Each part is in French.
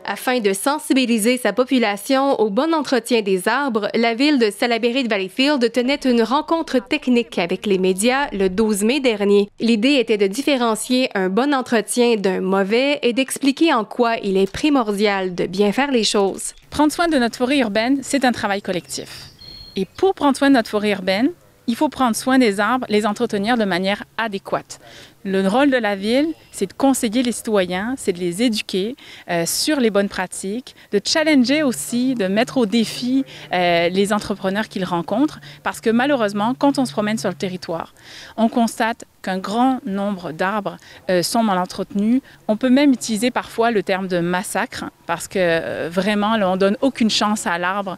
Afin de sensibiliser sa population au bon entretien des arbres, la ville de Salaberry-de-Valleyfield tenait une rencontre technique avec les médias le 12 mai dernier. L'idée était de différencier un bon entretien d'un mauvais et d'expliquer en quoi il est primordial de bien faire les choses. Prendre soin de notre forêt urbaine, c'est un travail collectif. Et pour prendre soin de notre forêt urbaine, il faut prendre soin des arbres, les entretenir de manière adéquate. Le rôle de la ville, c'est de conseiller les citoyens, c'est de les éduquer sur les bonnes pratiques, de challenger aussi, de mettre au défi les entrepreneurs qu'ils rencontrent, parce que malheureusement, quand on se promène sur le territoire, on constate qu'un grand nombre d'arbres sont mal entretenus. On peut même utiliser parfois le terme de massacre, parce que vraiment, là, on ne donne aucune chance à l'arbre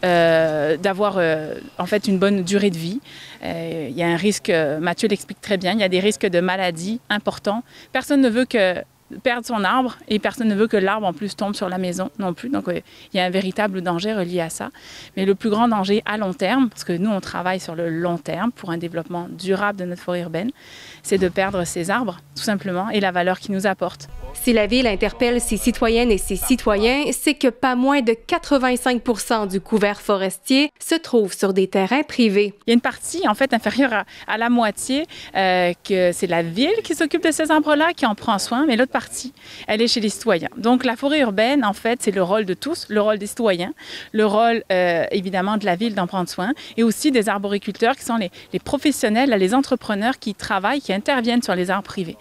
d'avoir en fait une bonne durée de vie. Il y a un risque, Mathieu l'explique très bien, il y a des risques de maladies importants. Personne ne veut perdre son arbre et personne ne veut que l'arbre en plus tombe sur la maison non plus. Donc il y a un véritable danger relié à ça. Mais le plus grand danger à long terme, parce que nous on travaille sur le long terme pour un développement durable de notre forêt urbaine, c'est de perdre ces arbres tout simplement et la valeur qu'ils nous apportent. Si la Ville interpelle ses citoyennes et ses citoyens, c'est que pas moins de 85% du couvert forestier se trouve sur des terrains privés. Il y a une partie, en fait, inférieure à la moitié, que c'est la Ville qui s'occupe de ces arbres-là, qui en prend soin, mais l'autre partie, elle est chez les citoyens. Donc, la forêt urbaine, en fait, c'est le rôle de tous, le rôle des citoyens, le rôle, évidemment, de la Ville d'en prendre soin, et aussi des arboriculteurs qui sont les professionnels, les entrepreneurs qui travaillent, qui interviennent sur les arbres privés.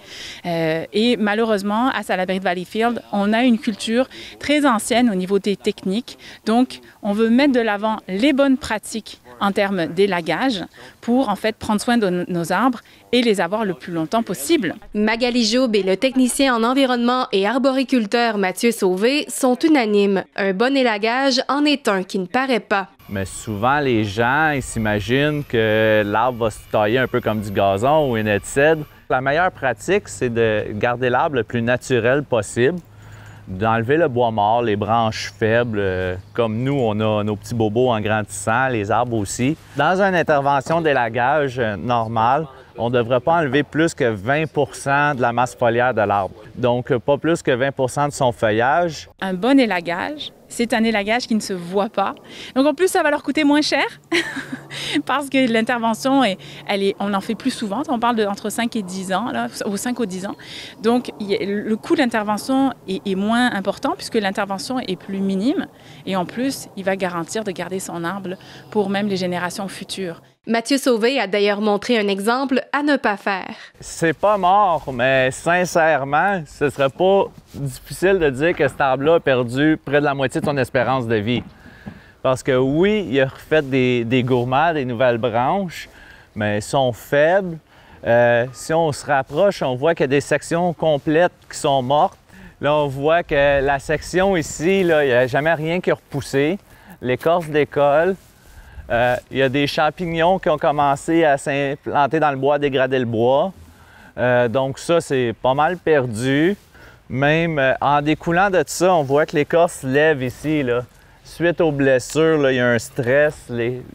Et malheureusement, à Salaberry-de-Valleyfield, on a une culture très ancienne au niveau des techniques. Donc, on veut mettre de l'avant les bonnes pratiques en termes d'élagage pour, en fait, prendre soin de nos arbres et les avoir le plus longtemps possible. Magali Joub et le technicien en environnement et arboriculteur Mathieu Sauvé sont unanimes. Un bon élagage en est un qui ne paraît pas. Mais souvent, les gens ils s'imaginent que l'arbre va se tailler un peu comme du gazon ou une haie de cèdre. La meilleure pratique, c'est de garder l'arbre le plus naturel possible, d'enlever le bois mort, les branches faibles, comme nous, on a nos petits bobos en grandissant, les arbres aussi. Dans une intervention d'élagage normale, on ne devrait pas enlever plus que 20 % de la masse foliaire de l'arbre. Donc, pas plus que 20 % de son feuillage. Un bon élagage, c'est un élagage qui ne se voit pas. Donc, en plus, ça va leur coûter moins cher parce que l'intervention, on en fait plus souvent. On parle entre 5 et 10 ans, là, ou 5 ou 10 ans. Donc, le coût d'intervention est moins important puisque l'intervention est plus minime. Et en plus, il va garantir de garder son arbre pour même les générations futures. Mathieu Sauvé a d'ailleurs montré un exemple à ne pas faire. C'est pas mort, mais sincèrement, ce serait pas difficile de dire que cet arbre-là a perdu près de la moitié de son espérance de vie. Parce que oui, il a refait des gourmands, des nouvelles branches, mais elles sont faibles. Si on se rapproche, on voit qu'il y a des sections complètes qui sont mortes. Là, on voit que la section ici, là, il n'y a jamais rien qui a repoussé. L'écorce décolle. Il y a des champignons qui ont commencé à s'implanter dans le bois, à dégrader le bois. Donc ça, c'est pas mal perdu. Même en découlant de tout ça, on voit que l'écorce se lève ici, là. Suite aux blessures, là, il y a un stress.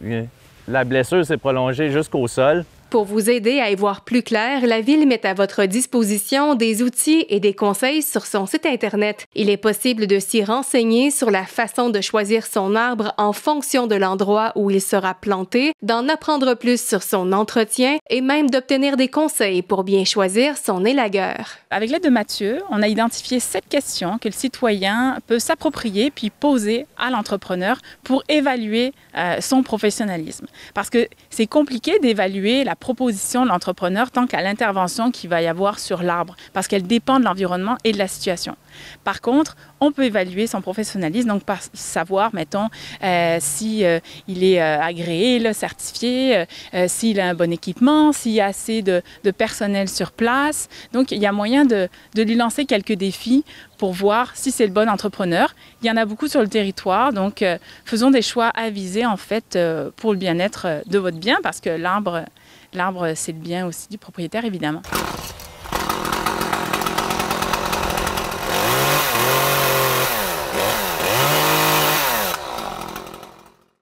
La blessure s'est prolongée jusqu'au sol. Pour vous aider à y voir plus clair, la Ville met à votre disposition des outils et des conseils sur son site Internet. Il est possible de s'y renseigner sur la façon de choisir son arbre en fonction de l'endroit où il sera planté, d'en apprendre plus sur son entretien et même d'obtenir des conseils pour bien choisir son élagueur. Avec l'aide de Mathieu, on a identifié 7 questions que le citoyen peut s'approprier puis poser à l'entrepreneur pour évaluer son professionnalisme. Parce que c'est compliqué d'évaluer la proposition de l'entrepreneur tant qu'à l'intervention qu'il va y avoir sur l'arbre, parce qu'elle dépend de l'environnement et de la situation. Par contre, on peut évaluer son professionnalisme, donc par savoir, mettons, si il est agréé, là, certifié, s'il a un bon équipement, s'il y a assez de personnel sur place. Donc, il y a moyen de lui lancer quelques défis pour voir si c'est le bon entrepreneur. Il y en a beaucoup sur le territoire, donc faisons des choix avisés, en fait, pour le bien-être de votre bien, parce que l'arbre, c'est le bien aussi du propriétaire, évidemment.